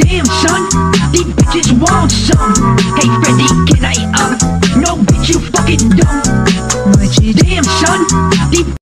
Damn son, these bitches want some. Hey Freddy, can I no bitch you fucking dumb. Damn son, these